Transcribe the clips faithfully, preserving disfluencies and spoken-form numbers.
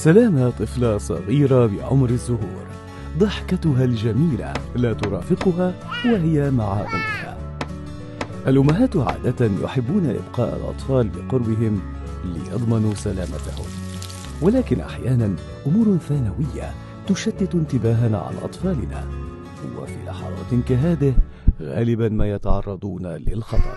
سلامة طفلة صغيرة بعمر الزهور، ضحكتها الجميلة لا ترافقها وهي مع أمها. الأمهات عادة يحبون إبقاء الأطفال بقربهم ليضمنوا سلامتهم، ولكن أحيانا أمور ثانوية تشتت انتباهنا عن أطفالنا، وفي لحظات كهذه غالبا ما يتعرضون للخطر.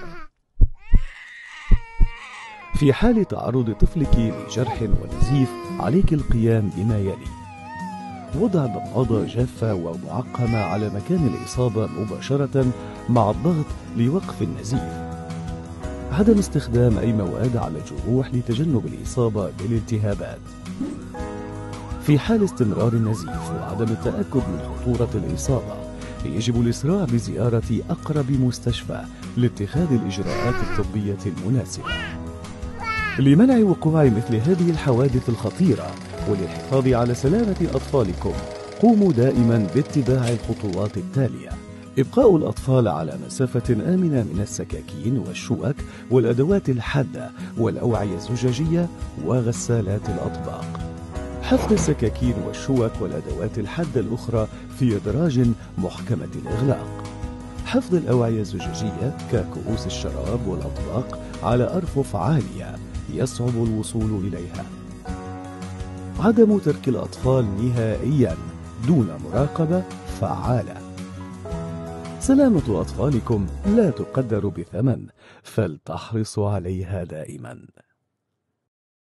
في حال تعرض طفلك لجرح ونزيف عليك القيام بما يلي: وضع بماضة جافة ومعقمة على مكان الإصابة مباشرة مع الضغط لوقف النزيف، عدم استخدام أي مواد على الجروح لتجنب الإصابة بالالتهابات. في حال استمرار النزيف وعدم التأكد من خطورة الإصابة، يجب الإسراع بزيارة أقرب مستشفى لاتخاذ الإجراءات الطبية المناسبة. لمنع وقوع مثل هذه الحوادث الخطيرة وللحفاظ على سلامة أطفالكم، قوموا دائما باتباع الخطوات التالية: إبقاء الأطفال على مسافة آمنة من السكاكين والشوك والأدوات الحادة والأوعية الزجاجية وغسالات الأطباق. حفظ السكاكين والشوك والأدوات الحادة الأخرى في أدراج محكمة الإغلاق. حفظ الأوعية الزجاجية ككؤوس الشراب والأطباق على أرفف عالية يصعب الوصول إليها. عدم ترك الأطفال نهائيا دون مراقبة فعالة. سلامة أطفالكم لا تقدر بثمن، فلتحرصوا عليها دائما.